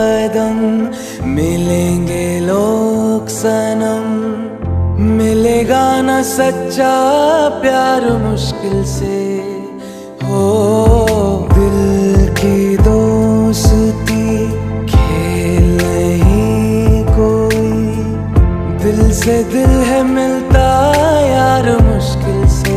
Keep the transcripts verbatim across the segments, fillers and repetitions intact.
कदम मिलेंगे लोग सनम, मिलेगा न सच्चा प्यार मुश्किल से हो। दिल की दोस्ती खेल नहीं कोई, दिल से दिल है मिलता यार मुश्किल से।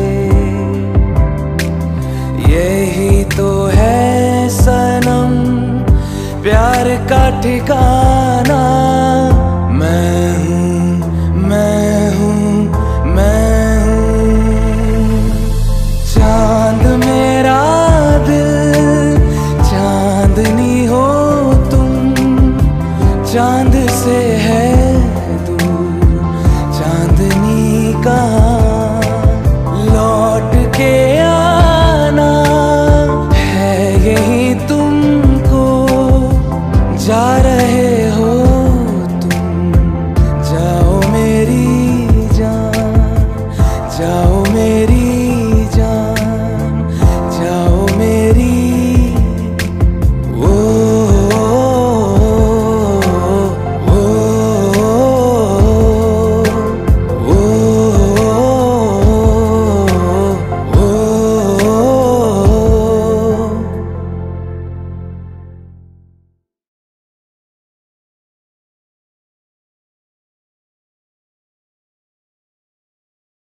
यही तो है सनम प्यार का ठिकाना। मैं हूँ मैं हूँ मैं हूँ चांद मेरा दिल, चांदनी हो तुम, चांद से है दूर चांदनी कहाँ। लौट के आना है यही तुमको, जा रहे